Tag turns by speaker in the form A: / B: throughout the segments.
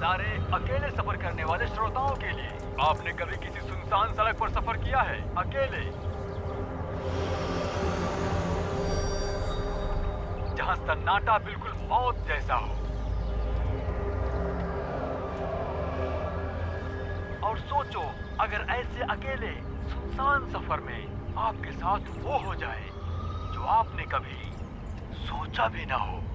A: सारे अकेले सफर करने वाले श्रोताओं के लिए। आपने कभी किसी सुनसान सड़क पर सफर किया है अकेले, जहां सन्नाटा बिल्कुल मौत जैसा हो? और सोचो, अगर ऐसे अकेले सुनसान सफर में आपके साथ वो हो जाए जो आपने कभी सोचा भी ना हो।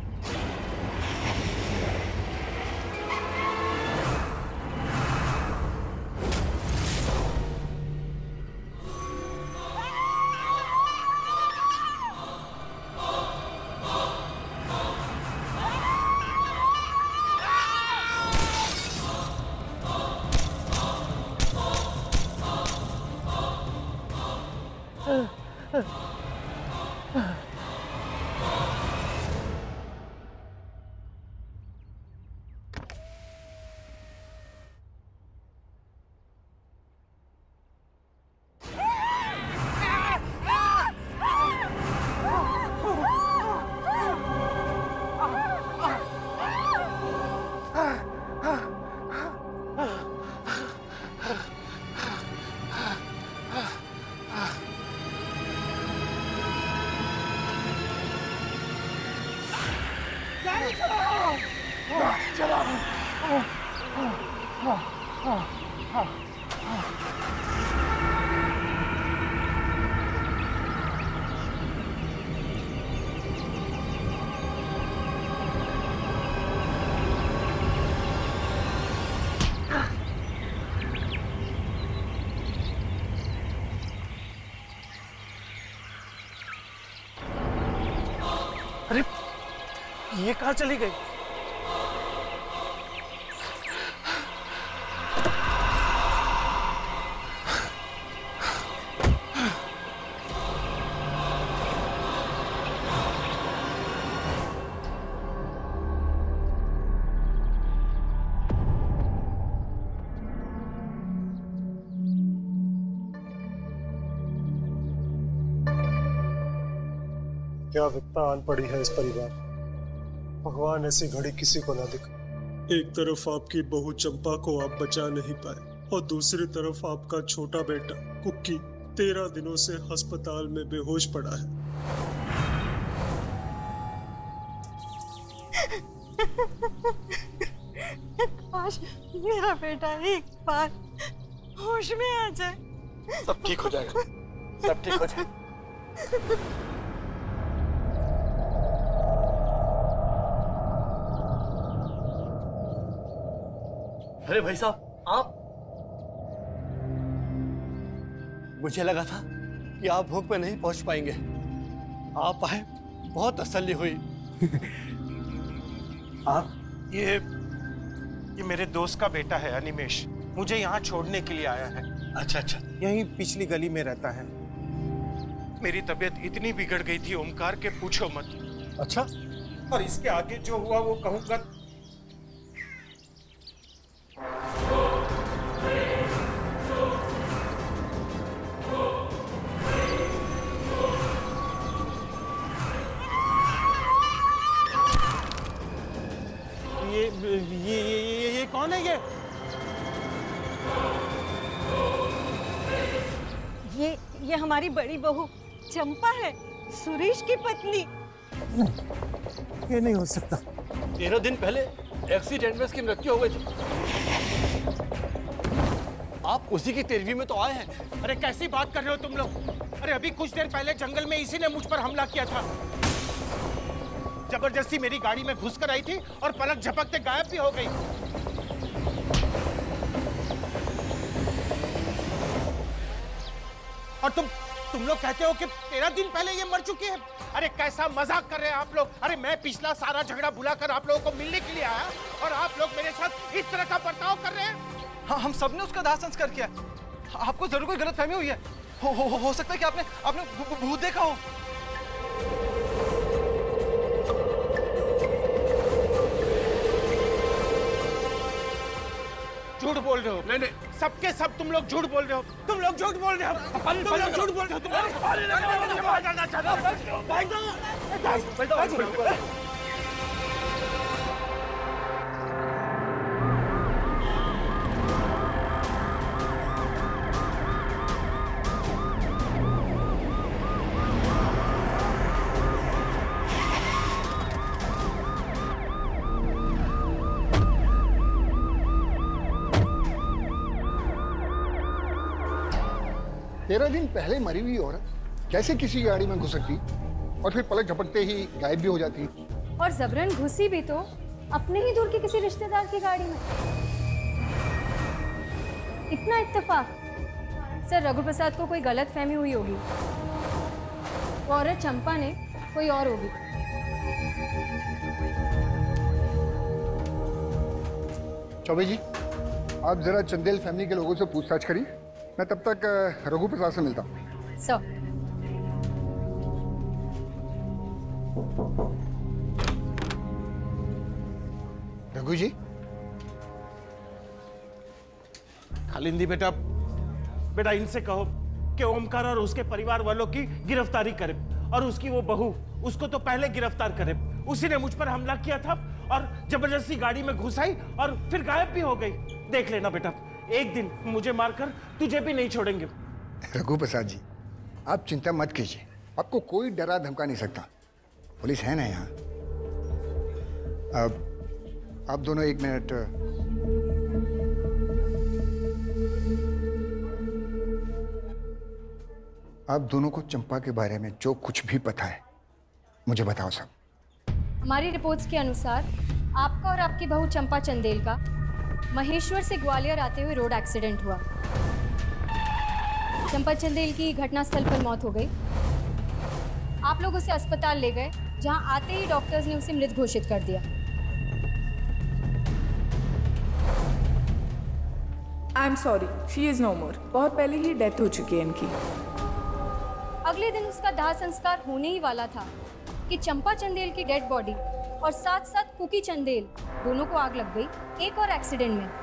B: अरे ये कहाँ चली गई?
C: क्या विपदा आन पड़ी है इस परिवार। भगवान ऐसी घड़ी किसी को ना दिखा। एक तरफ आपकी बहू चंपा को आप बचा नहीं पाए और दूसरी तरफ आपका छोटा बेटा कुक्की 13 दिनों से अस्पताल में बेहोश पड़ा है।
D: काश मेरा बेटा एक बार होश में आ जाए।
B: सब ठीक हो जाएगा, सब ठीक हो जाएगा।
E: अरे भाई साहब, आप? मुझे लगा था कि आप भूख पे नहीं पहुंच पाएंगे। आप आए, बहुत तसल्ली हुई।
B: आप ये मेरे दोस्त का बेटा है अनिमेश, मुझे यहाँ छोड़ने के लिए आया है।
E: अच्छा अच्छा।
B: यहीं पिछली गली में रहता है। मेरी तबीयत इतनी बिगड़ गई थी ओमकार के पूछो मत।
E: अच्छा?
B: और इसके आगे जो हुआ वो कहूँगा। ये कौन है
D: ये हमारी बड़ी बहू चंपा है, सुरेश की पत्नी।
B: ये नहीं हो सकता।
E: 13 दिन पहले एक्सीडेंट में इसकी मृत्यु हो गई थी। आप उसी की तेरहवीं में तो आए हैं।
B: अरे कैसी बात कर रहे हो तुम लोग? अरे अभी कुछ देर पहले जंगल में इसी ने मुझ पर हमला किया था। जबरदस्ती मेरी गाड़ी में घुसकर आई थी और पलक झपकते गायब भी हो गई। और तुम लोग कहते हो कि 13 दिन पहले ये मर चुकी है। अरे कैसा मजाक कर रहे हैं आप लोग। अरे मैं पिछला सारा झगड़ा भुलाकर आप लोगों को मिलने के लिए आया और आप लोग मेरे साथ इस तरह का बर्ताव कर रहे हैं।
F: हाँ, हम सबने उसका दाह संस्कार किया। आपको जरूर कोई गलतफहमी हुई है। हो सकता है कि आपने भूत देखा हो।
B: झूठ बोल रहे हो। नहीं, सबके सब तुम लोग झूठ बोल रहे हो। तुम लोग झूठ बोल रहे हो। तुम लोग झूठ बोल रहे हो।
G: 13 दिन पहले मरी हुई औरत कैसे किसी गाड़ी में घुस सकती और फिर पलक झपकते ही गायब भी हो जाती?
H: और जबरन घुसी भी तो अपने ही दूर के किसी रिश्तेदार की गाड़ी में। इतना इत्तेफाक। सर, रघु प्रसाद को कोई गलत फहमी हुई होगी। वो औरत चंपा ने कोई और होगी।
G: चौबे जी, आप जरा चंदेल फैमिली के लोगों से पूछताछ करिए, मैं तब तक रघु प्रसाद से मिलता हूँ।
H: सर।
G: रघु जी।
B: खालिंदी बेटा, बेटा इनसे कहो कि ओमकार और उसके परिवार वालों की गिरफ्तारी करे, और उसकी वो बहू, उसको तो पहले गिरफ्तार करे। उसी ने मुझ पर हमला किया था और जबरदस्ती गाड़ी में घुसाई और फिर गायब भी हो गई। देख लेना बेटा, एक दिन मुझे मारकर तुझे भी नहीं छोड़ेंगे।
G: रघु प्रसाद जी, आप चिंता मत कीजिए, आपको कोई डरा धमका नहीं सकता। पुलिस है ना यहाँ। अब आप दोनों 1 मिनट। आप दोनों को चंपा के बारे में जो कुछ भी पता है मुझे बताओ सब।
H: हमारी रिपोर्ट्स के अनुसार आपका और आपकी बहू चंपा चंदेल का महेश्वर से ग्वालियर आते हुए रोड एक्सीडेंट हुआ। चंपा चंदेल की घटनास्थल पर मौत हो गई। आप लोग उसे अस्पताल ले गए, जहां आते ही डॉक्टर्स ने उसे मृत घोषित कर दिया।
I: I am sorry, she is no more. बहुत पहले ही डेथ हो चुकी है इनकी।
H: अगले दिन उसका दाह संस्कार होने ही वाला था कि चंपा चंदेल की डेड बॉडी और साथ साथ कुकी चंदेल दोनों को आग लग गई एक और एक्सीडेंट में।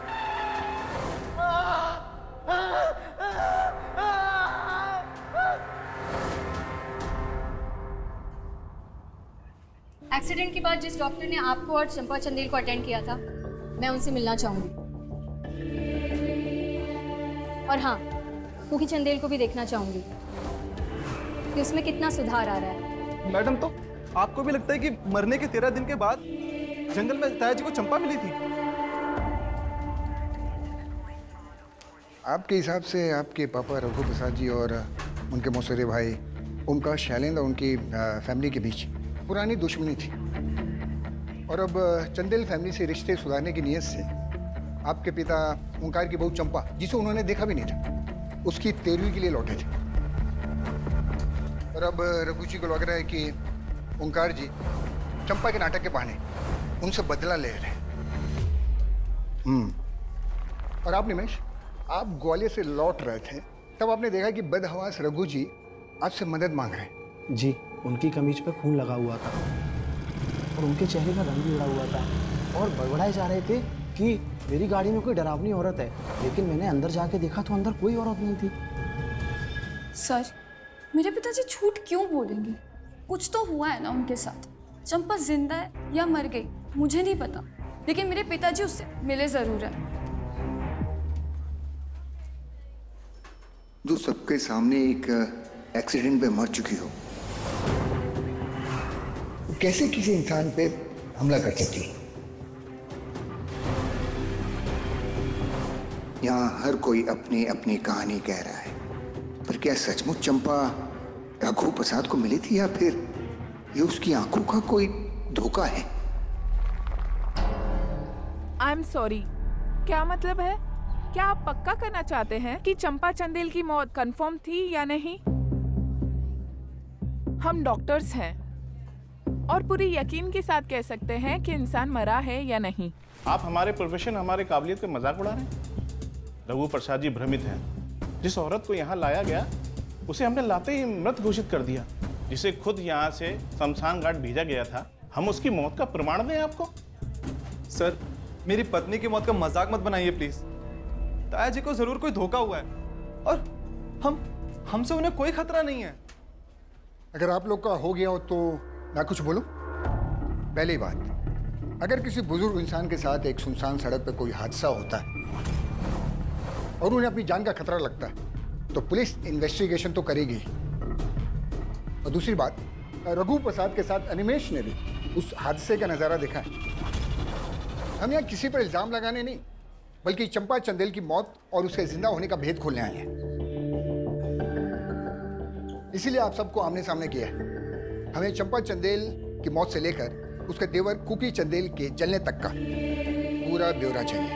H: एक्सीडेंट के बाद जिस डॉक्टर ने आपको और चंपा चंदेल को अटेंड किया था, मैं उनसे मिलना चाहूंगी। और हाँ, कुकी चंदेल को भी देखना चाहूंगी कि उसमें कितना सुधार आ रहा है।
F: मैडम, तो आपको भी लगता है कि मरने के 13 दिन के बाद जंगल में ताया जी को चंपा मिली थी?
G: आपके हिसाब से आपके पापा रघु प्रसाद जी और उनके मौसेरे भाई ओमकार शैलेंद्र और उनकी फैमिली के बीच पुरानी दुश्मनी थी, और अब चंदेल फैमिली से रिश्ते सुधारने की नीयत से आपके पिता ओमकार की बहू चंपा, जिसे उन्होंने देखा भी नहीं था, उसकी 13वीं के लिए लौटे थे। और अब रघु जी को लग रहा है कि ओमकार जी चंपा के नाटक के बहाने उनसे बदला ले रहे हैं। और आप निमेश, आप ग्वालियर से लौट रहे थे, तब आपने देखा कि बदहवास रघु जी आपसे मदद मांग रहे हैं।
J: जी, उनकी कमीज पर खून लगा हुआ था और उनके चेहरे का रंग भी उड़ा हुआ था, और बड़बड़ाए जा रहे थे कि मेरी गाड़ी में कोई डरावनी औरत है। लेकिन मैंने अंदर जाके देखा तो अंदर कोई औरत नहीं थी।
K: सर, मेरे पिताजी झूठ क्यों बोलेंगे? कुछ तो हुआ है ना उनके साथ। चंपा जिंदा है या मर गई मुझे नहीं पता, लेकिन मेरे पिताजी उससे मिले जरूर है।
G: जो सबके सामने एक एक्सीडेंट पे मर चुकी हो, कैसे किसी इंसान पे हमला कर सकती है? यहाँ हर कोई अपनी अपनी कहानी कह रहा है, पर क्या सचमुच चंपा रघु प्रसाद को मिली थी, या फिर ये उसकी आंखों का कोई धोखा है?
I: आई एम सॉरी, क्या मतलब है? क्या आप पक्का करना चाहते हैं कि चंपा चंदेल की मौत कंफर्म थी या नहीं? हम डॉक्टर्स हैं और पूरी यकीन के साथ कह सकते हैं कि इंसान मरा है या नहीं।
L: आप हमारे प्रोफेशन, हमारे काबिलियत पे मजाक उड़ा रहे हैं। रघु प्रसाद जी भ्रमित हैं। जिस औरत को यहाँ लाया गया उसे हमने लाते ही मृत घोषित कर दिया। जिसे खुद यहाँ से शमशान घाट भेजा गया था, हम उसकी मौत का प्रमाण दें आपको?
F: सर, मेरी पत्नी की मौत का मजाक मत बनाइए प्लीज। ताया जी को जरूर कोई धोखा हुआ है और हमसे उन्हें कोई खतरा नहीं है।
G: अगर आप लोग का हो गया हो तो मैं कुछ बोलूं? पहली बात, अगर किसी बुजुर्ग इंसान के साथ एक सुनसान सड़क पर कोई हादसा होता है और उन्हें अपनी जान का खतरा लगता है तो पुलिस इन्वेस्टिगेशन तो करेगी। और दूसरी बात, रघु प्रसाद के साथ अनिमेश ने भी उस हादसे का नज़ारा देखा है। हम यहाँ किसी पर इल्ज़ाम लगाने नहीं, बल्कि चंपा चंदेल की मौत और उसके जिंदा होने का भेद खोलने आए हैं। इसीलिए आप सबको आमने सामने किया है। हमें चंपा चंदेल की मौत से लेकर उसके देवर कुकी चंदेल के जलने तक का पूरा ब्यौरा चाहिए।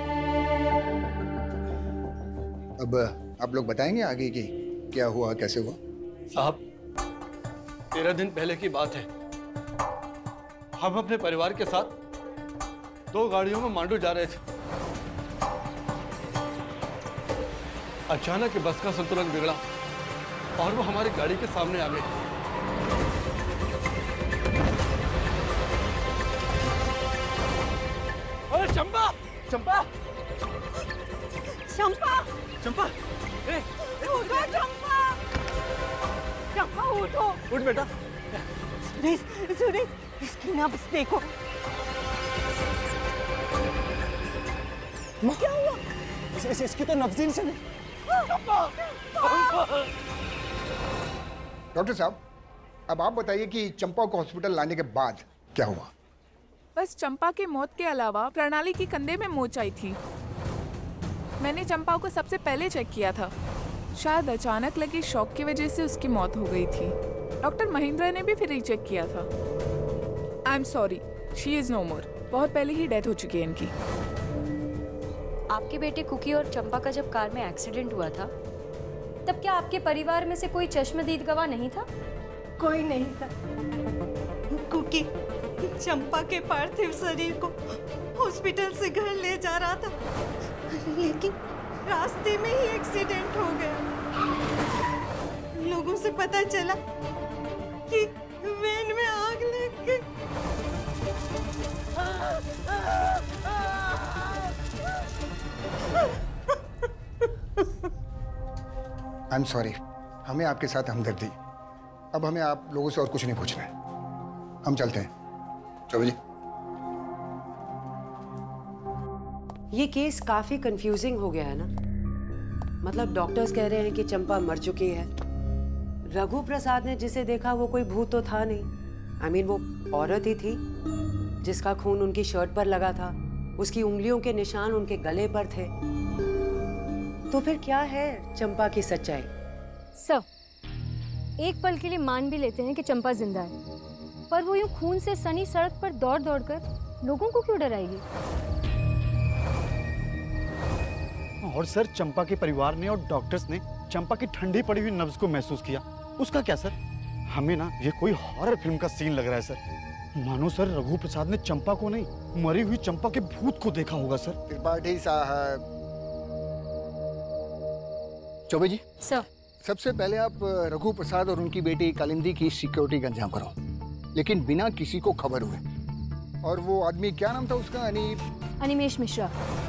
G: अब आप लोग बताएंगे आगे की क्या हुआ, कैसे हुआ?
E: साहब, 13 दिन पहले की बात है। हम अपने परिवार के साथ 2 गाड़ियों में मांडू जा रहे थे। अचानक बस का संतुलन बिगड़ा और वो हमारी गाड़ी के सामने आ गए।
B: अरे चंपा, चंपा,
D: चंपा,
B: चंपा,
D: उठो चंपा, चंपा उठो।
B: उठ बेटा।
D: सुरेश, सुरेश, इसकी नब्ज देखो। क्या हुआ?
J: इसकी तो नब्ज ही नहीं चली।
G: डॉक्टर साहब, अब आप बताइए कि चंपा को हॉस्पिटल लाने के बाद क्या हुआ?
I: बस चंपा की मौत के अलावा प्रणाली की कंधे में मोच आई थी। मैंने चंपा को सबसे पहले चेक किया था। शायद अचानक लगी शॉक की वजह से उसकी मौत हो गई थी। डॉक्टर महेंद्र ने भी फिर रीचेक किया था। I am sorry, she is no more. बहुत पहले ही डेथ हो चुकी है इनकी।
H: आपके बेटे कुकी और चंपा का जब कार में एक्सीडेंट हुआ था, तब क्या आपके परिवार में से कोई चश्मदीद गवाह नहीं था?
D: कोई नहीं था। कुकी चंपा के पार्थिव शरीर को हॉस्पिटल से घर ले जा रहा था, लेकिन रास्ते में ही एक्सीडेंट हो गया। लोगों से पता चला कि वैन में आग लग गई।
G: आई एम सॉरी, हमें आपके साथ हमदर्दी। अब हमें आप लोगों से और कुछ नहीं पूछना है, हम चलते हैं। चौबे जी।
M: ये केस काफी कंफ्यूजिंग हो गया है ना। मतलब डॉक्टर्स कह रहे हैं कि चंपा मर चुकी है। रघु प्रसाद ने जिसे देखा वो कोई भूत तो था नहीं। वो औरत ही थी जिसका खून उनकी शर्ट पर लगा था। उसकी उंगलियों के निशान उनके गले पर थे। तो फिर क्या है चंपा की सच्चाई?
H: सर, एक पल के लिए मान भी लेते हैं कि चंपा जिंदा है, पर वो यूं खून से सनी सड़क पर दौड़ दौड़ कर लोगों को क्यों डराएगी?
J: और सर, चंपा के परिवार ने और डॉक्टर्स ने चंपा की ठंडी पड़ी हुई नब्ज को महसूस किया। उसका क्या सर? हमें ना ये कोई हॉरर फिल्म का सीन लग रहा है सर। मानो सर रघु प्रसाद ने चंपा को नहीं, मरी हुई चंपा के भूत को देखा होगा सर।
G: त्रिपाठी साहब। चौबे जी।
H: सर,
G: सबसे पहले आप रघु प्रसाद और उनकी बेटी कालिंदी की सिक्योरिटी का इंतजाम करो, लेकिन बिना किसी को खबर हुए। और वो आदमी क्या नाम था उसका?
H: अनिमेश मिश्रा।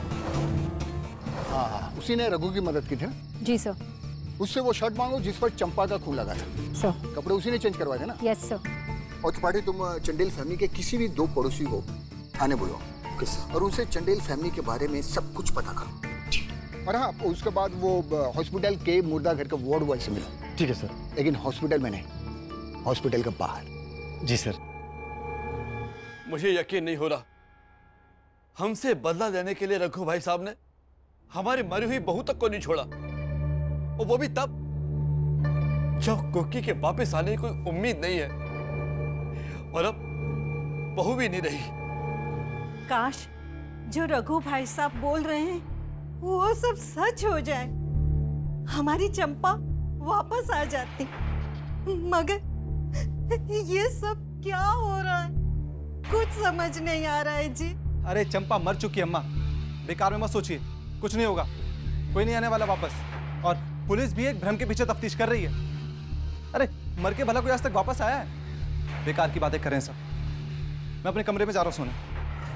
G: हाँ, उसी ने रघु की मदद की थी ना?
H: जी सर।
G: उससे वो शर्ट मांगो जिस पर चंपा का खून लगा था।
H: सर।
G: कपड़े उसी ने चेंज करवाए थे ना?
H: Yes sir.
G: और त्रिपाठी, तुम चंडेल फैमिली के किसी भी 2 पड़ोसी को थाने बुलाओ और उनसे चंडेल फैमिली के बारे में सब कुछ पता करो। और हाँ, उसके बाद वो हॉस्पिटल के मुर्दा घर के वार्ड बॉय से मिलो।
J: ठीक है सर।
G: लेकिन हॉस्पिटल में नहीं, हॉस्पिटल के बाहर।
J: जी सर।
E: मुझे यकीन नहीं हो रहा, हमसे बदला लेने के लिए रघु भाई साहब ने हमारी मरी हुई बहू तक को नहीं छोड़ा, और वो भी तब जब कुकी के वापस आने की कोई उम्मीद नहीं है, और अब बहू भी नहीं रही।
D: काश जो रघु भाई साहब बोल रहे हैं वो सब सच हो जाए, हमारी चंपा वापस आ जाती। मगर ये सब क्या हो रहा है, कुछ समझ नहीं आ रहा है जी।
F: अरे चंपा मर चुकी है अम्मा, बेकार में मत सोचिए, कुछ नहीं होगा, कोई नहीं आने वाला वापस। और पुलिस भी एक भ्रम के पीछे तफ्तीश कर रही है। अरे मर के भला कोई आज तक वापस आया है? बेकार की बातें कर रहे हैं सब। मैं अपने कमरे में जा रहा हूँ सोने।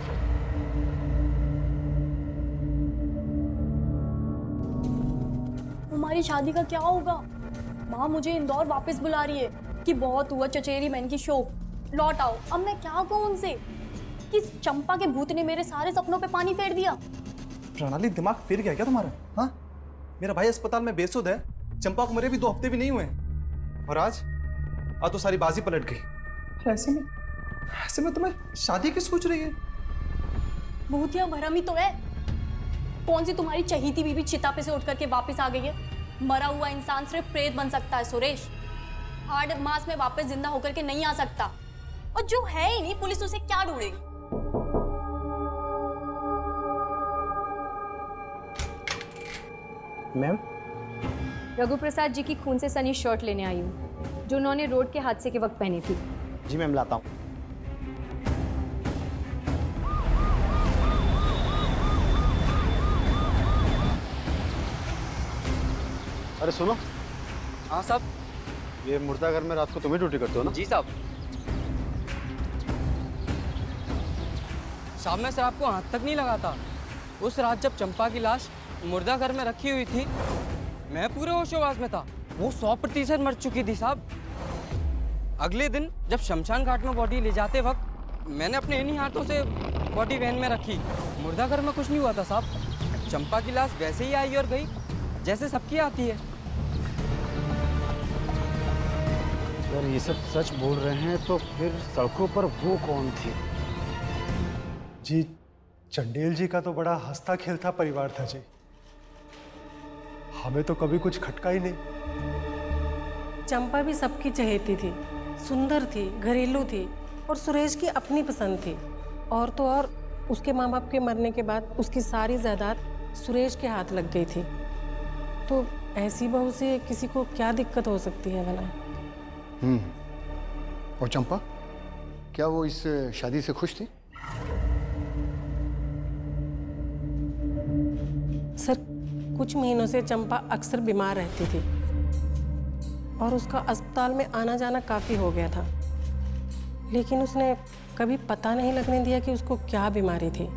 K: हमारी शादी का क्या होगा? माँ मुझे इंदौर वापस बुला रही है कि बहुत हुआ चचेरी बहन की शो, लौट आओ। अब मैं क्या कहूँ उनसे कि चंपा के भूत ने मेरे सारे सपनों पे पानी फेर दिया।
F: प्रणाली, दिमाग फिर गया क्या तुम्हारा? हाँ, मेरा भाई अस्पताल में बेसुध है, चंपा को मरे भी 2 हफ्ते भी नहीं हुए, और आज तो सारी बाजी पलट गई। ऐसे में तुम्हें शादी की सोच रही है?
K: भूतिया भरम ही तो है। कौन सी तुम्हारी चहीती बीवी चिता पे से उठ करके वापस आ गई है? मरा हुआ इंसान सिर्फ प्रेत बन सकता है सुरेश। हार्ड मास में वापस जिंदा होकर के नहीं आ सकता, और जो है ही नहीं, पुलिस उसे क्या ढूंढेगी?
J: मैम,
H: रघु प्रसाद जी की खून से सनी शर्ट लेने आई हूँ, जो उन्होंने रोड के हादसे के वक्त पहनी थी।
J: जी मैम, लाता हूँ। अरे सुनो।
N: हाँ साहब।
J: ये मुर्दाघर में रात को तुम्हें ड्यूटी करते हो ना?
N: जी साहब। साहब मैं शराब को हाथ तक नहीं लगाता। उस रात जब चंपा की लाश मुर्दाघर में रखी हुई थी, मैं पूरे होशोवास में था। वो 100% मर चुकी थी साहब। अगले दिन जब शमशान घाट में बॉडी ले जाते वक्त मैंने अपने इन्हीं हाथों से बॉडी वैन में रखी। मुर्दाघर में कुछ नहीं हुआ था साहब। चंपा की लाश वैसे ही आई और गई जैसे सबकी आती है।
J: अगर ये सब सच बोल रहे हैं तो फिर सड़कों पर वो कौन थी?
C: जी, चंडेल जी का तो बड़ा हंसता खेलता परिवार था जी। हमें तो कभी कुछ खटका ही नहीं।
O: चंपा भी सबकी चहेती थी, सुंदर थी, घरेलू थी और सुरेश की अपनी पसंद थी। और तो और उसके माँ बाप के मरने के बाद उसकी सारी जायदाद सुरेश के हाथ लग गई थी। तो ऐसी बहू से किसी को क्या दिक्कत हो सकती है भला?
G: और चंपा, क्या वो इस शादी से खुश थी?
O: सर, कुछ महीनों से चंपा अक्सर बीमार रहती थी और उसका अस्पताल में आना जाना काफी हो गया था, लेकिन उसने कभी पता नहीं लगने दिया कि उसको क्या बीमारी थी।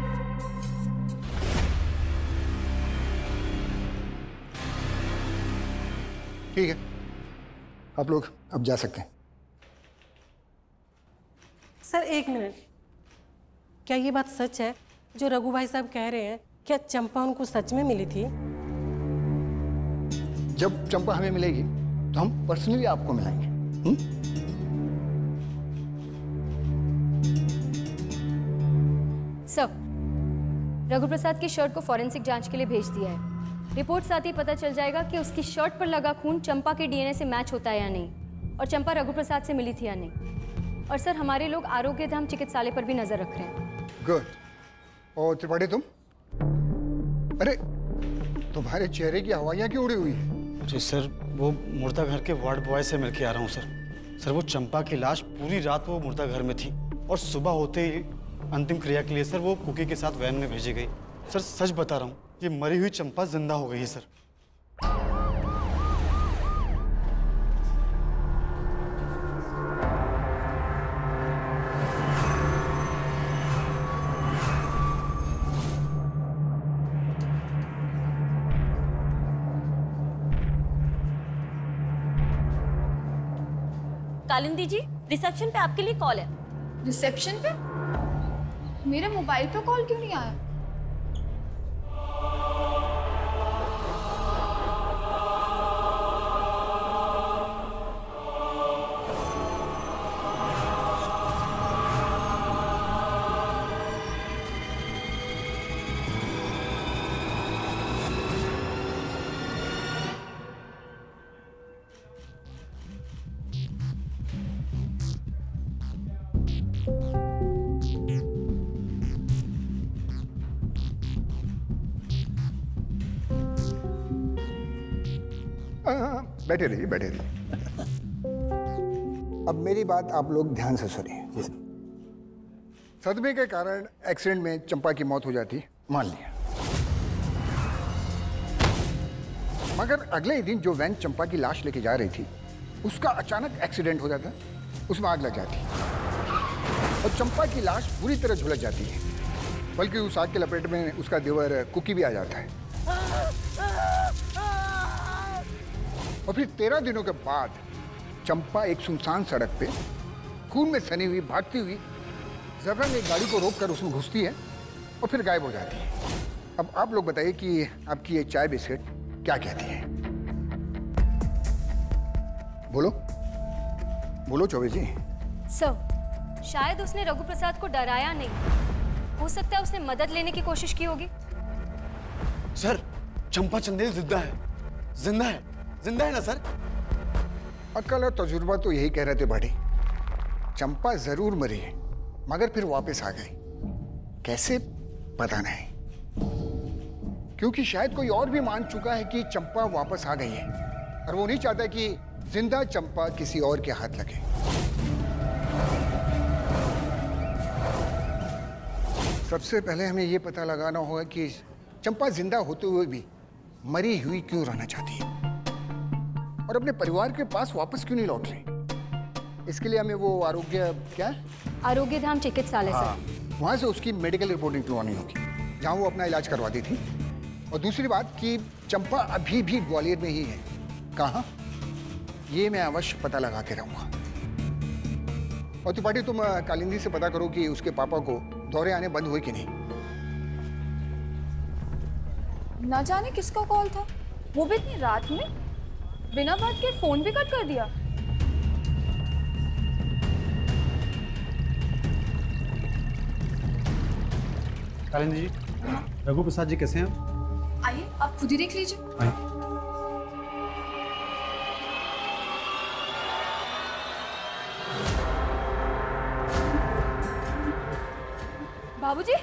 G: ठीक है, आप लोग अब जा सकते हैं।
O: सर एक मिनट, क्या ये बात सच है जो रघु भाई साहब कह रहे हैं? क्या चंपा उनको सच में मिली थी?
G: जब चंपा हमें मिलेगी तो हम पर्सनली आपको मिलाएंगे।
H: सब रघु प्रसाद की शर्ट को फॉरेंसिक जांच के लिए भेज दिया है। रिपोर्ट साथ ही पता चल जाएगा कि उसकी शर्ट पर लगा खून चंपा के डीएनए से मैच होता है या नहीं, और चंपा रघु प्रसाद से मिली थी या नहीं। और सर, हमारे लोग आरोग्य धाम चिकित्सालय पर भी नजर रख रहे हैं।
G: गुड। और त्रिपाठी तुम? अरे, तुम्हारे चेहरे की हवाइयाँ क्यों उड़ी हुई है?
J: जी सर, वो मुर्दाघर के वार्ड बॉय से मिलके आ रहा हूँ सर। सर, वो चंपा की लाश पूरी रात वो मुर्दाघर में थी और सुबह होते ही अंतिम क्रिया के लिए सर वो कुकी के साथ वैन में भेजी गई। सर सच बता रहा हूँ, ये मरी हुई चंपा जिंदा हो गई है सर।
K: कालिंदी जी, रिसेप्शन पे आपके लिए कॉल है।
P: रिसेप्शन पे? मेरे मोबाइल पे कॉल क्यों नहीं आया?
G: बैठे रहिए, बैठे रहिए। अब मेरी बात आप लोग ध्यान से सुनिए। सदमे के कारण एक्सीडेंट में चंपा की मौत हो जाती, मान लिया, मगर अगले ही दिन जो वैन चंपा की लाश लेके जा रही थी उसका अचानक एक्सीडेंट हो जाता, उसमें आग लग जाती और चंपा की लाश पूरी तरह झुलस जाती है, बल्कि उस आग के लपेट में उसका देवर कुकी भी आ जाता है। और फिर 13 दिनों के बाद चंपा एक सुनसान सड़क पे खून में सनी हुई भागती हुई जबरन एक गाड़ी को रोककर उसमें घुसती है और फिर गायब हो जाती है। अब आप लोग बताइए कि आपकी ये चाय बिस्किट क्या कहती है? बोलो बोलो चौबे जी।
H: सर, शायद उसने रघु प्रसाद को डराया नहीं, हो सकता है उसने मदद लेने की कोशिश की होगी।
J: सर, चंपा चंदेल जिंदा है, जिंदा है, जिंदा है ना सर?
G: अक्ल और तजुर्बा तो यही कह रहे थे बड़े, चंपा जरूर मरी है मगर फिर वापस आ गई। कैसे पता नहीं, क्योंकि शायद कोई और भी मान चुका है कि चंपा वापस आ गई है और वो नहीं चाहता कि जिंदा चंपा किसी और के हाथ लगे। सबसे पहले हमें यह पता लगाना होगा कि चंपा जिंदा होते हुए भी मरी हुई क्यों रहना चाहती है और अपने परिवार के पास वापस क्यों नहीं लौट रही। इसके लिए हमें वो
H: आरोग्य धाम चिकित्सालय से
G: वहां से उसकी मेडिकल रिपोर्ट निकलवानी होगी जहां वो अपना इलाज करवाती थी। और दूसरी बात कि चंपा अभी भी ग्वालियर में ही है, कहाँ ये मैं अवश्य पता लगा के रहूंगा। और त्रिपाठी तुम कालिंदी से पता करो कि उसके पापा को दौरे आने बंद हुए कि नहीं।
K: ना जाने किसका कॉल था, वो भी इतनी रात में, बिना बात के फोन भी कट कर दिया।
F: कालिंदी जी, रघु प्रसाद जी कैसे हैं?
K: आइए आप खुद ही देख लीजिए। बाबूजी,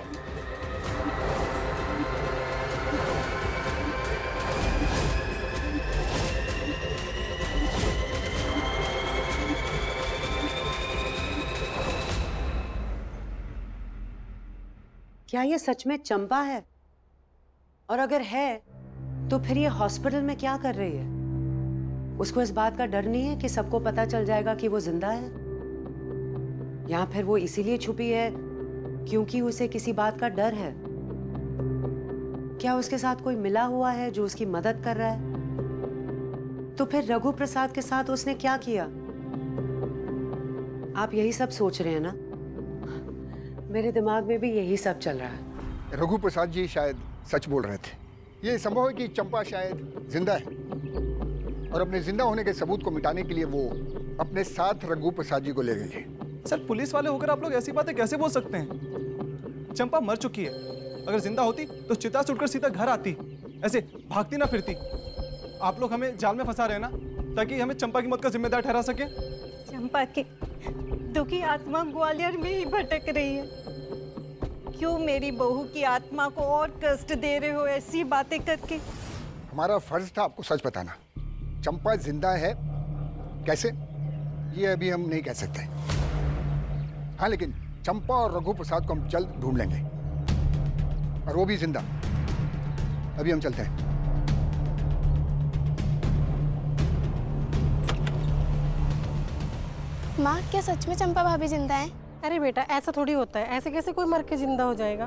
M: क्या ये सच में चंपा है? और अगर है तो फिर ये हॉस्पिटल में क्या कर रही है? उसको इस बात का डर नहीं है कि सबको पता चल जाएगा कि वो जिंदा है? या फिर वो इसीलिए छुपी है क्योंकि उसे किसी बात का डर है? क्या उसके साथ कोई मिला हुआ है जो उसकी मदद कर रहा है? तो फिर रघु प्रसाद के साथ उसने क्या किया? आप यही सब सोच रहे हैं ना? मेरे दिमाग में भी यही सब चल रहा है।
G: रघु प्रसाद जी शायद सच बोल रहे थे। ये संभव है कि चंपा शायद जिंदा है और अपने जिंदा होने के सबूत को मिटाने के लिए वो अपने साथ रघु प्रसाद जी को ले गई है।
F: सर, पुलिस वाले होकर आप लोग ऐसी बातें कैसे बोल सकते हैं? चंपा मर चुकी है, अगर जिंदा होती तो चिता से उठकर सीधा घर आती, ऐसे भागती ना फिरती। आप लोग हमें जाल में फंसा रहे हैं ना, ताकि हमें चंपा की मौत का जिम्मेदार ठहरा सके।
D: चंपा की दुखी आत्मा ग्वालियर में ही भटक रही है। क्यों मेरी बहू की आत्मा को और कष्ट दे रहे हो ऐसी बातें करके?
G: हमारा फर्ज था आपको सच बताना। चंपा जिंदा है कैसे, ये अभी हम नहीं कह सकते। हाँ, लेकिन चंपा और रघु प्रसाद को हम जल्द ढूंढ लेंगे, और वो भी जिंदा। अभी हम चलते हैं।
Q: माँ, क्या सच में चंपा भाभी जिंदा है?
O: अरे बेटा, ऐसा थोड़ी होता है। ऐसे कैसे कोई मर के जिंदा हो जाएगा?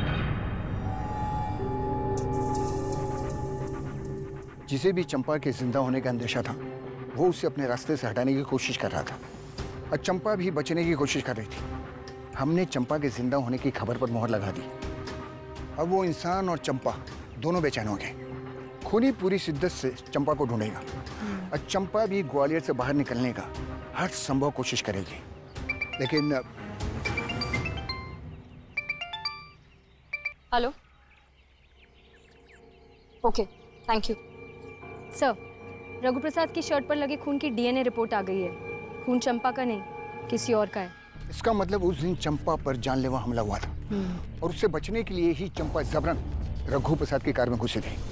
G: जिसे भी चंपा के जिंदा होने का अंदेशा था, वो उसे अपने रास्ते से हटाने की कोशिश कर रहा था, और चंपा भी बचने की कोशिश कर रही थी। हमने चंपा के जिंदा होने की खबर पर मोहर लगा दी। अब वो इंसान और चंपा दोनों बेचैन हो गए। खूनी पूरी शिद्दत से चंपा को ढूंढेगा, और चंपा भी ग्वालियर से बाहर निकलने का हर संभव कोशिश करेगी। लेकिन
H: hello, okay, thank you sir. Raghu Prasad की शर्ट पर लगे खून की डीएनए रिपोर्ट आ गई है। खून चंपा का नहीं, किसी और का है।
G: इसका मतलब उस दिन चंपा पर जानलेवा हमला हुआ था, और उससे बचने के लिए ही चंपा जबरन रघु प्रसाद की कार में घुसी थी।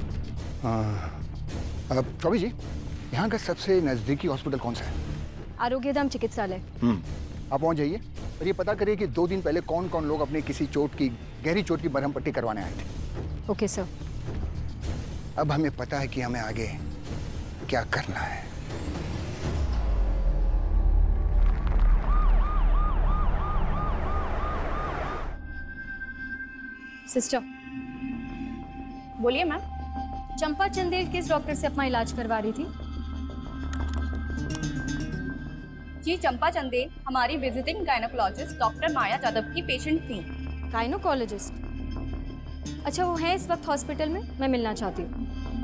G: चौबी जी, यहाँ का सबसे नजदीकी हॉस्पिटल कौन सा है?
H: आरोग्य धाम चिकित्सालय।
G: आप पहुँच जाइए और ये पता करिए कि 2 दिन पहले कौन कौन लोग अपने किसी चोट की, गहरी चोट की मरहम पट्टी करवाने आए थे।
H: Okay sir.
G: अब हमें पता है कि हमें आगे क्या करना है।
H: सिस्टर,
P: बोलिए मैम।
H: चंपा चंदेल किस डॉक्टर से अपना इलाज करवा रही थी?
P: जी, चंपा चंदेल हमारी visiting gynaecologist doctor Maya Yadav की पेशेंट थी।
H: गायनोकोलॉजिस्ट? अच्छा, वो है इस वक्त हॉस्पिटल में? मैं मिलना चाहती हूँ।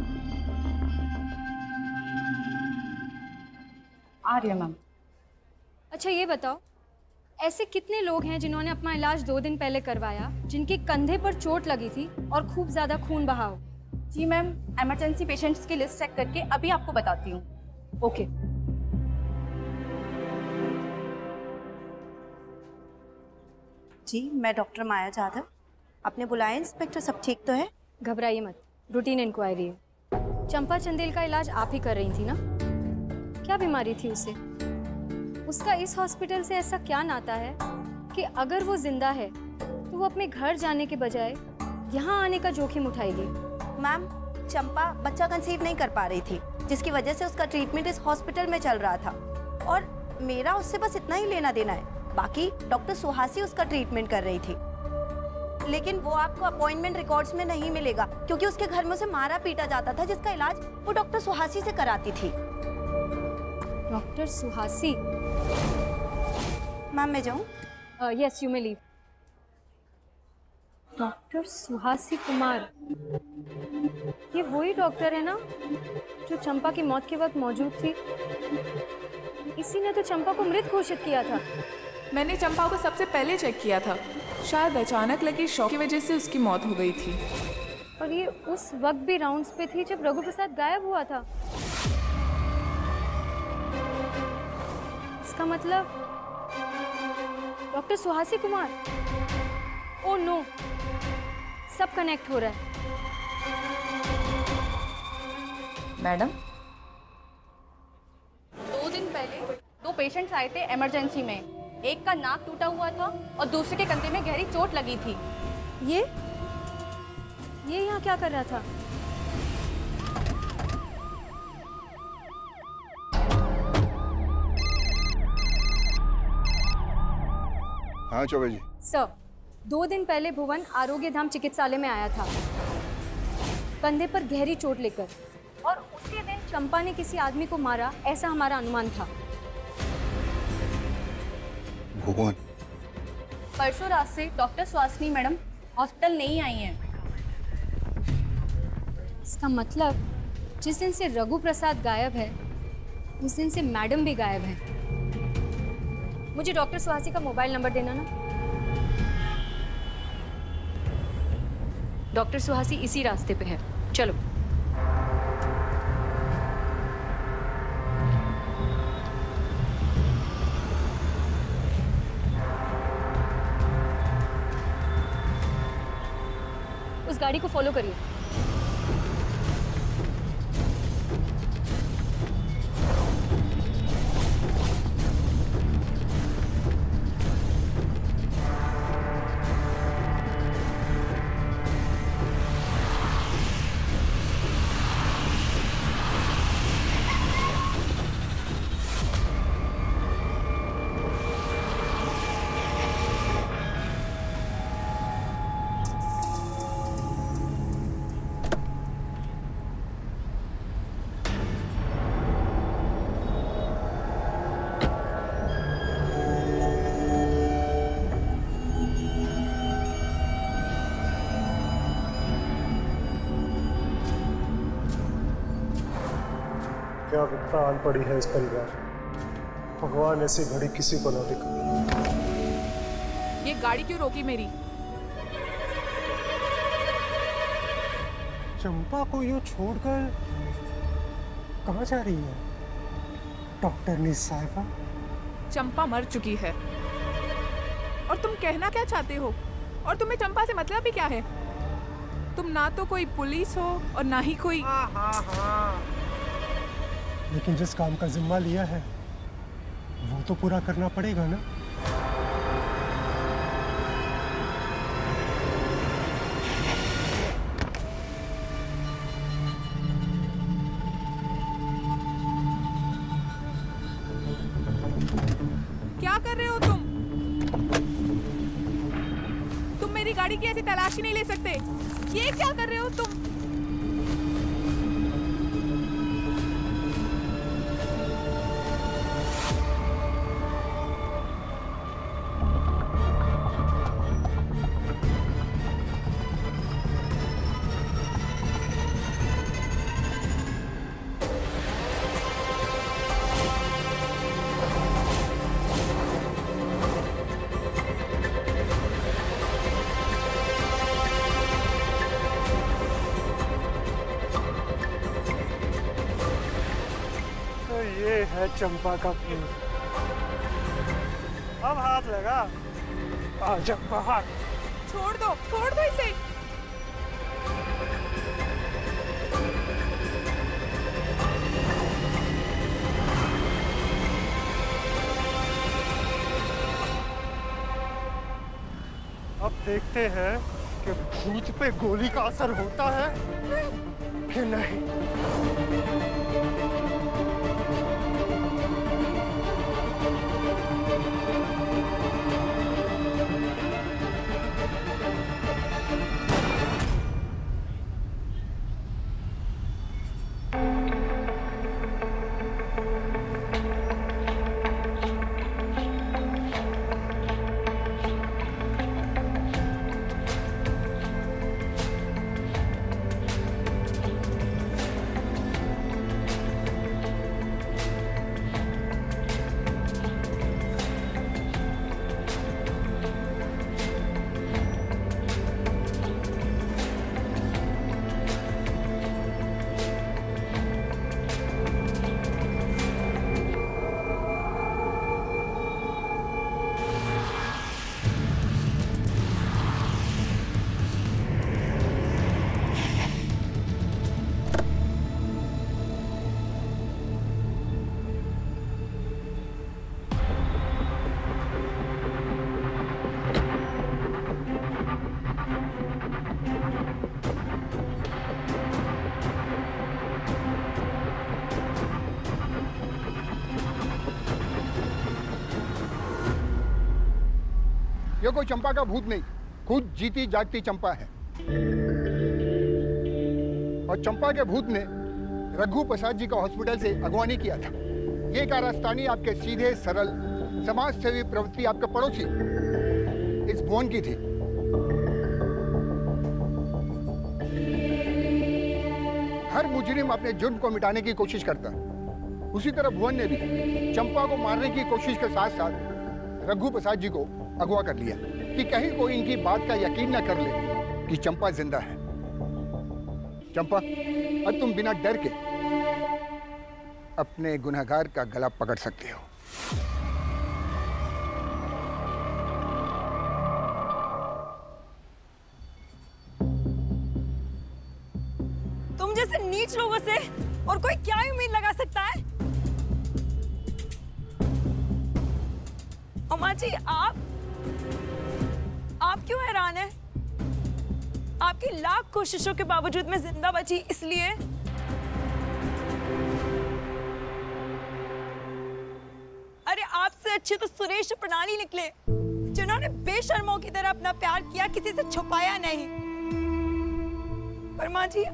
P: आ रही है मैम।
H: अच्छा, ये बताओ, ऐसे कितने लोग हैं जिन्होंने अपना इलाज 2 दिन पहले करवाया, जिनके कंधे पर चोट लगी थी और खूब ज्यादा खून बहा हो?
P: जी मैम, इमरजेंसी पेशेंट्स की लिस्ट चेक करके अभी आपको बताती हूँ।
H: ओके।
R: जी, मैं डॉक्टर माया जाधव। आपने बुलाया इंस्पेक्टर, सब ठीक तो है?
H: घबराइए मत, रूटीन इंक्वायरी है। चंपा चंदेल का इलाज आप ही कर रही थी ना? क्या बीमारी थी उसे? उसका इस हॉस्पिटल से ऐसा क्या नाता है कि अगर वो जिंदा है तो वो अपने घर जाने के बजाय यहाँ आने का जोखिम उठाएगी?
R: मैम, चंपा बच्चा कंसीव नहीं कर पा रही थी, जिसकी वजह से उसका ट्रीटमेंट इस हॉस्पिटल में चल रहा था और मेरा उससे बस इतना ही लेना देना है। बाकी डॉक्टर सुहासी उसका ट्रीटमेंट कर रही थी, लेकिन वो आपको अपॉइंटमेंट रिकॉर्ड्स में नहीं मिलेगा क्योंकि उसके घर में उसे मारा पीटा जाता था, जिसका इलाज वो डॉक्टर सुहासी से कराती थी।
H: डॉक्टर सुहासी?
R: मैम मैं जाऊँ?
H: Yes, you may leave. Doctor Suhasi Kumar, ये वही डॉक्टर है ना जो चंपा की मौत के वक्त मौजूद थी? इसी ने तो चंपा को मृत घोषित किया था।
I: मैंने चंपा को सबसे पहले चेक किया था। शायद अचानक लगी शॉक की वजह से उसकी मौत हो गई थी।
H: और ये उस वक्त भी राउंड्स पे थी जब रघु प्रसाद गायब हुआ था। इसका मतलब doctor Suhasi Kumar. Oh no, सब कनेक्ट हो रहा है।
P: मैडम, 2 दिन पहले 2 पेशेंट्स आए थे इमरजेंसी में। एक का नाक टूटा हुआ था और दूसरे के कंधे में गहरी चोट लगी थी।
H: ये यहाँ क्या कर रहा था?
G: हाँ चौबे जी।
H: सर, 2 दिन पहले भुवन आरोग्य धाम चिकित्सालय में आया था, कंधे पर गहरी चोट लेकर, और उसी दिन चंपा ने किसी आदमी को मारा, ऐसा हमारा अनुमान था।
G: भुवन?
P: परसों रात से डॉक्टर सुहासिनी मैडम हॉस्पिटल नहीं आई हैं।
H: इसका मतलब जिस दिन से रघु प्रसाद गायब है, उस दिन से मैडम भी गायब है। मुझे डॉक्टर सुहासी का मोबाइल नंबर देना ना। डॉक्टर सुहासी इसी रास्ते पे है, चलो। उस गाड़ी को फॉलो करिए।
C: क्या विपदा आन पड़ी है इस परिवार। भगवान ऐसी घड़ी किसी को ना दिखा।
I: ये गाड़ी क्यों रोकी मेरी?
C: चंपा को यूं छोड़कर कहाँ जा रही है डॉक्टर नी साहिबा?
I: चंपा मर चुकी है। और तुम कहना क्या चाहते हो? और तुम्हें चंपा से मतलब भी क्या है? तुम ना तो कोई पुलिस हो और ना ही कोई।
C: लेकिन जिस काम का जिम्मा लिया है वो तो पूरा करना पड़ेगा ना।
I: क्या कर रहे हो तुम मेरी गाड़ी की ऐसी तलाशी नहीं ले सकते। ये क्या कर रहे हो तुम?
C: है चंपा का फूल। अब हाथ लगा।
B: आजा बाहर।
I: छोड़ दो इसे।
B: अब देखते हैं कि भूत पे गोली का असर होता है कि नहीं।
G: ये कोई चंपा का भूत नहीं, खुद जीती जागती चंपा है। और चंपा के भूत ने रघु प्रसाद जी का हॉस्पिटल से अगवानी किया था। ये कारस्तानी आपके सीधे सरल समाज सेवी प्रवृत्ति आपके पड़ोसी इस भुवन की थी। हर मुजरिम अपने जुर्म को मिटाने की कोशिश करता, उसी तरह भुवन ने भी चंपा को मारने की कोशिश के साथ साथ रघु प्रसाद जी को अगवा कर लिया कि कहीं कोई इनकी बात का यकीन न कर ले कि चंपा जिंदा है। चंपा, अब तुम बिना डर के अपने गुनहगार का गला पकड़ सकते हो।
K: तुम जैसे नीच लोगों से और कोई क्या उम्मीद लगा सकता है? अम्मा जी, आप क्यों हैरान हैं? आपकी लाख कोशिशों के बावजूद मैं जिंदा बची इसलिए। अरे आपसे अच्छे तो सुरेश और प्रणाली निकले, जिन्होंने बेशर्मों की तरह अपना प्यार किया, किसी से छुपाया नहीं। पर माँ जी,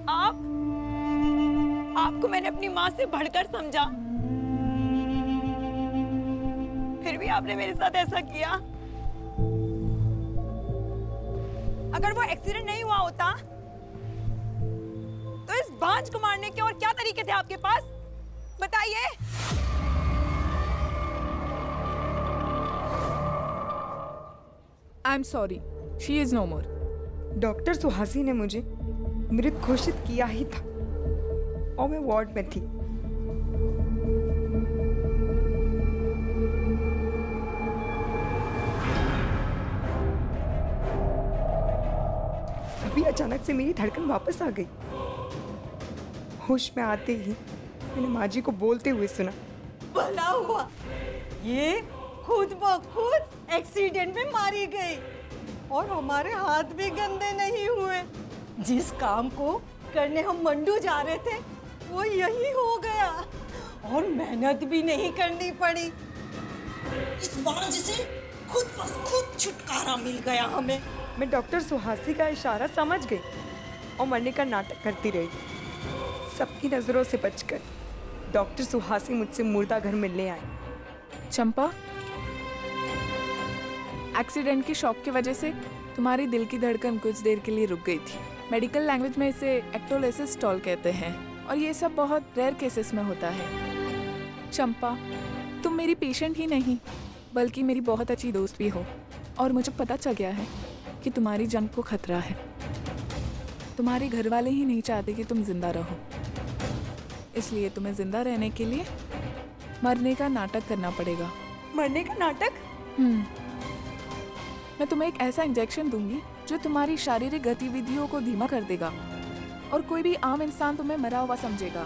K: आपको मैंने अपनी माँ से बढ़कर समझा, फिर भी आपने मेरे साथ ऐसा किया। अगर वो एक्सीडेंट नहीं हुआ होता तो इस बांझ को मारने के और क्या तरीके थे आपके पास, बताइए।
I: I am sorry, she is no more.
S: Doctor Suhasi ने मुझे मृत घोषित किया ही था और मैं वार्ड में थी। अभी अचानक से मेरी धड़कन वापस आ गई। होश में आते ही मैंने माँ जी को बोलते हुए सुना,
D: भला हुआ ये खुद ब खुद एक्सीडेंट में मारी गई और हमारे हाथ भी गंदे नहीं हुए। जिस काम को करने हम मंडू जा रहे थे वो यही हो गया और मेहनत भी नहीं करनी पड़ी। इस बांझ से खुद ब खुद छुटकारा मिल गया हमें।
S: मैं डॉक्टर सुहासी का इशारा समझ गई और मरने का नाटक करती रही। सबकी नजरों से बचकर डॉक्टर सुहासी मुझसे मुर्दा घर मिलने आए।
I: चंपा, एक्सीडेंट की शॉक की वजह से तुम्हारी दिल की धड़कन कुछ देर के लिए रुक गई थी। मेडिकल लैंग्वेज में इसे एक्टोलेसिस स्टॉल कहते हैं और ये सब बहुत रेयर केसेस में होता है। चंपा, तुम मेरी पेशेंट ही नहीं बल्कि मेरी बहुत अच्छी दोस्त भी हो और मुझे पता चल गया है कि तुम्हारी जान को खतरा है। तुम्हारे घर वाले ही नहीं चाहते कि तुम जिंदा रहो, इसलिए तुम्हें जिंदा रहने के लिए मरने का नाटक करना पड़ेगा।
S: मरने का नाटक?
I: मैं तुम्हें एक ऐसा इंजेक्शन दूंगी जो तुम्हारी शारीरिक गतिविधियों को धीमा कर देगा और कोई भी आम इंसान तुम्हें मरा हुआ समझेगा।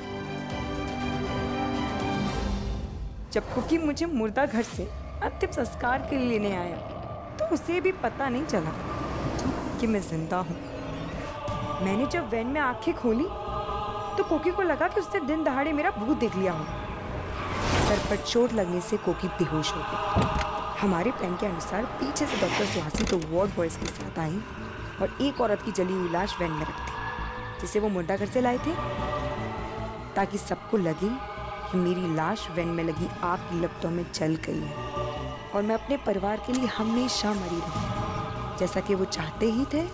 S: जब कुकी मुझे मुर्दा घर से अंतिम संस्कार के लिए लेने आया तो उसे भी पता नहीं चला कि मैं जिंदा हूँ। मैंने जब वैन में आंखें खोली तो कोकी को लगा कि उसने दिन दहाड़े मेरा भूत देख लिया हो। सर पर चोट लगने से कोकी बेहोश हो गई। हमारे प्लान के अनुसार पीछे से डॉक्टर सुहासी तो वार्ड बॉयज के साथ आई और एक औरत की जली हुई लाश वैन में रख दी, जिसे वो मुर्दा घर से लाए थे, ताकि सबको लगे कि मेरी लाश वैन में लगी आग की लपटों में जल गई है और मैं अपने परिवार के लिए हमेशा मरी रहूं, जैसा कि वो चाहते ही थे।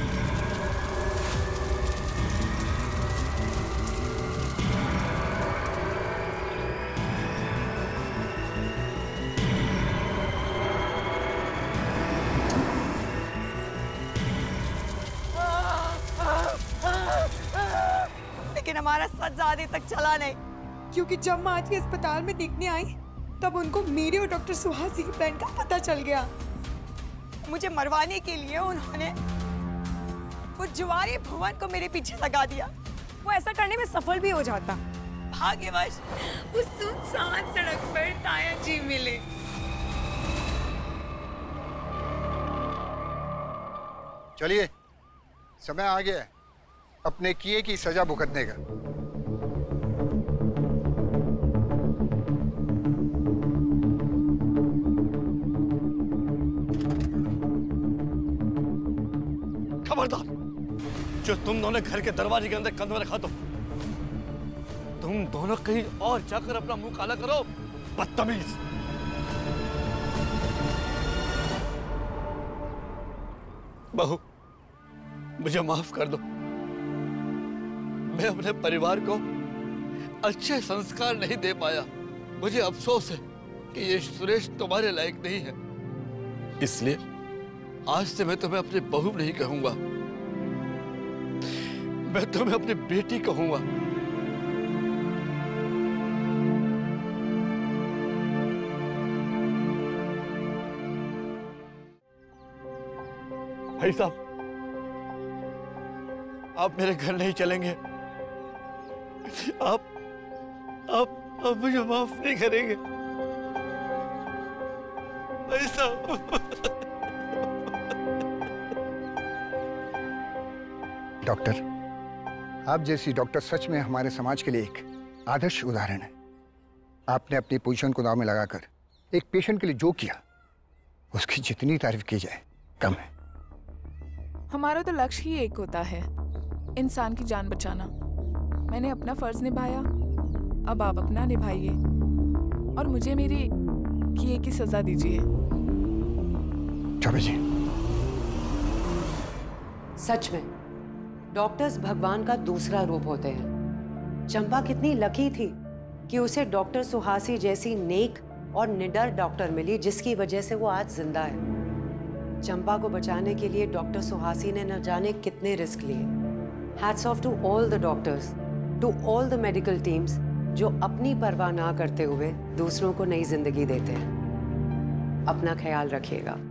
S: लेकिन हमारा सच ज्यादा तक चला नहीं, क्योंकि जब मैं आज के अस्पताल में देखने आई तब उनको मेरे और डॉक्टर सुहासी के प्लान का पता चल गया। मुझे मरवाने के लिए उन्होंने उस जुआरी भुवन को मेरे पीछे लगा दिया। वो ऐसा करने में सफल भी हो जाता। भाग्यवश उस सुनसान सड़क पर ताया जी मिले।
G: चलिए, समय आ गया है अपने किए की सजा भुगतने का।
E: खबरदार, जो तुम दोनों घर के दरवाजे के अंदर कदम रखा तुम दोनों कहीं और जाकर अपना मुंह काला करो, बदतमीज। बहू, मुझे माफ कर दो। मैं अपने परिवार को अच्छे संस्कार नहीं दे पाया। मुझे अफसोस है कि ये सुरेश तुम्हारे लायक नहीं है। इसलिए आज से मैं तुम्हें अपनी बहू नहीं कहूंगा, मैं तुम्हें अपनी बेटी कहूंगा। भाई साहब, आप मेरे घर नहीं चलेंगे? आप मुझे माफ नहीं करेंगे भाई साहब?
G: डॉक्टर, आप जैसी डॉक्टर सच में हमारे समाज के लिए एक आदर्श उदाहरण है। आपने अपनी पोजीशन को दांव में लगाकर एक पेशेंट के लिए जो किया, उसकी जितनी तारीफ की जाए कम है।
I: हमारा तो लक्ष्य ही एक होता है, इंसान की जान बचाना। मैंने अपना फर्ज निभाया, अब आप अपना निभाइए और मुझे मेरी किए की सजा दीजिए।
G: चौबे जी,
M: सच में डॉक्टर्स भगवान का दूसरा रूप होते हैं। चंपा कितनी लकी थी कि उसे डॉक्टर सुहासी जैसी नेक और निडर डॉक्टर मिली, जिसकी वजह से वो आज जिंदा है। चंपा को बचाने के लिए डॉक्टर सुहासी ने न जाने कितने रिस्क लिए। Hats off to all the doctors, to all the medical teams जो अपनी परवाह ना करते हुए दूसरों को नई जिंदगी देते हैं। अपना ख्याल रखिएगा।